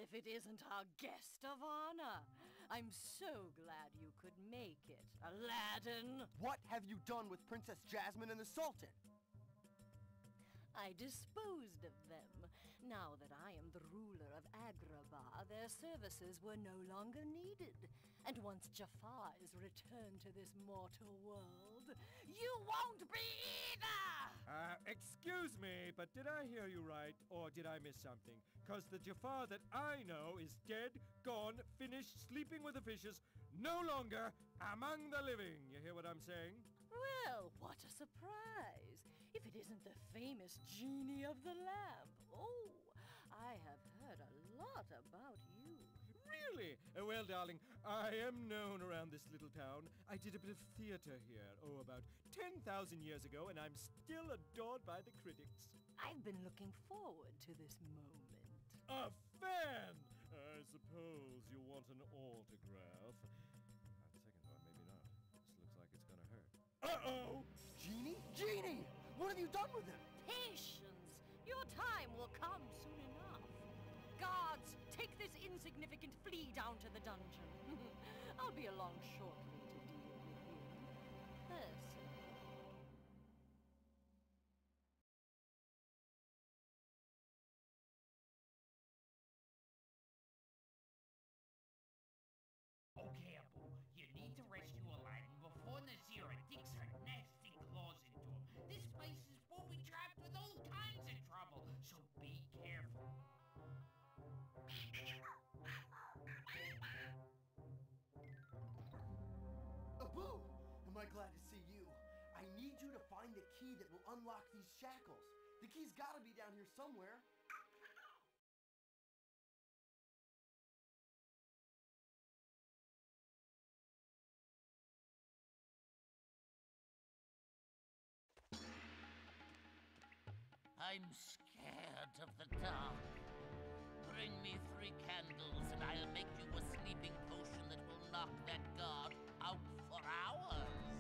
if it isn't our guest of honor. I'm so glad you could make it, Aladdin. What have you done with Princess Jasmine and the Sultan? I disposed of them. Now that I am the ruler of Agrabah, their services were no longer needed. And once Jafar is returned to this mortal world, you won't be either! Excuse me, but did I hear you right, or did I miss something? 'Cause the Jafar that I know is dead, gone, finished, sleeping with the fishes, no longer among the living. You hear what I'm saying? Well, what a surprise! If it isn't the famous genie of the lamp. Oh, I have heard a lot about you. Really? Well, darling, I am known around this little town. I did a bit of theater here, about 10,000 years ago, and I'm still adored by the critics. I've been looking forward to this moment. A fan! I suppose you want an autograph. On second thought, maybe not. This looks like it's gonna hurt. Uh-oh! Genie? Genie! What have you done with him? Patience! Your time will come soon enough. Guards, take this insignificant flea down to the dungeon. I'll be along shortly to deal with him personally. Okay, Abu, you need to rescue Aladdin before Nasira digs her nasty claws into him. This place is full be trapped with all kinds of trouble, so be careful. Abu! Am I glad to see you? I need you to find the key that will unlock these shackles. The key's gotta be down here somewhere. I'm scared of the dark. Bring me 3 candles and I'll make you a sleeping potion that will knock that guard out for hours.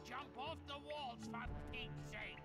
jump off the walls, for Pete's sake!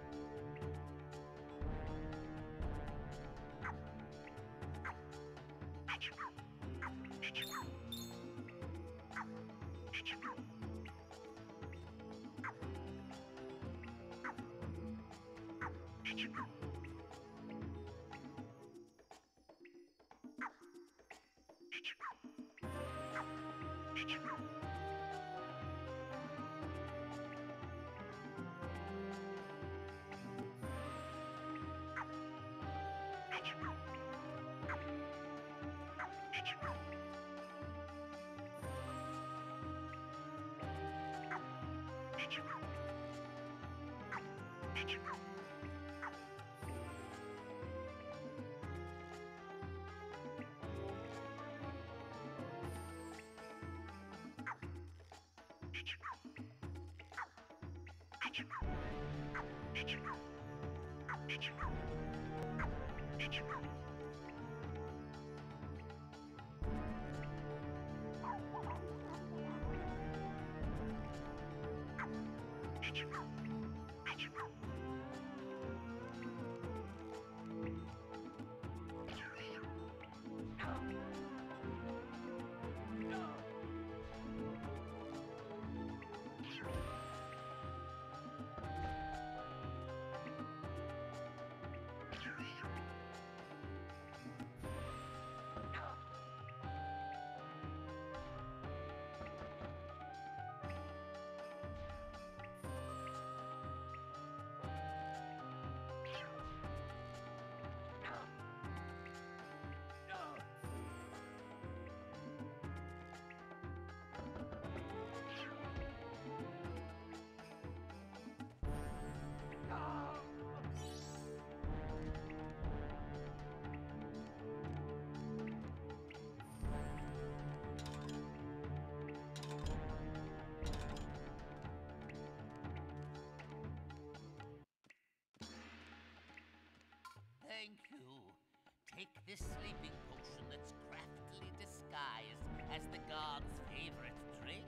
Thank you. Take this sleeping potion that's craftily disguised as the god's favorite drink.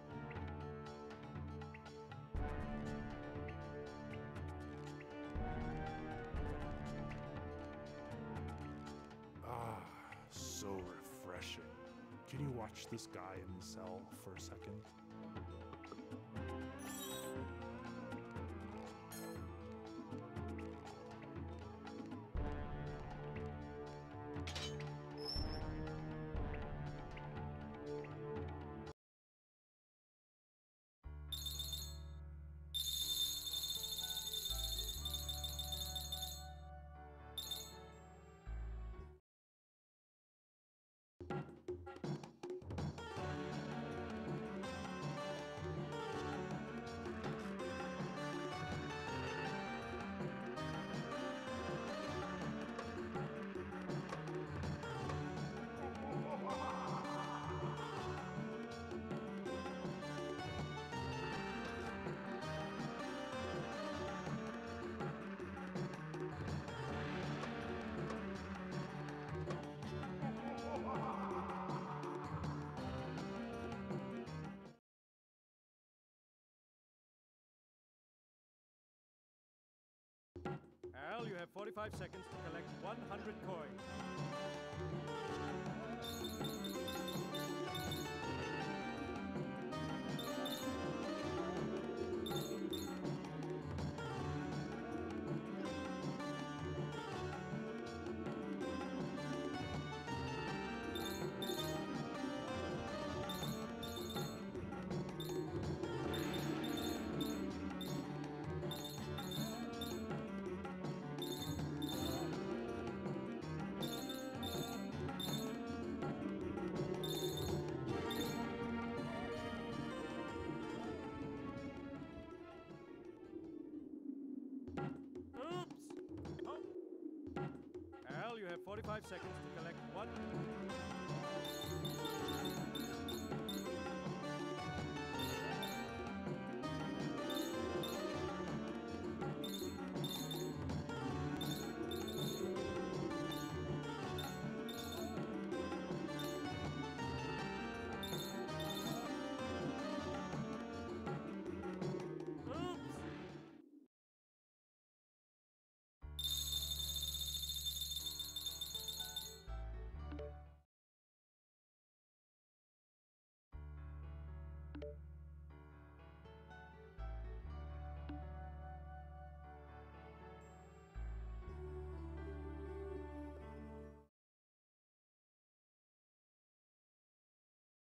Ah, so refreshing. Can you watch this guy in the cell for a second? Al, you have 45 seconds to collect 100 coins. Oops! Oh. Al, you have 45 seconds to collect one.